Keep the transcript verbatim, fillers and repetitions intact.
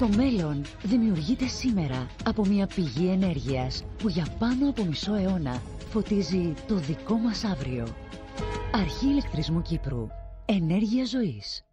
Το μέλλον δημιουργείται σήμερα από μια πηγή ενέργειας που για πάνω από μισό αιώνα φωτίζει το δικό μας αύριο. Αρχή Ηλεκτρισμού Κύπρου. Ενέργεια ζωής.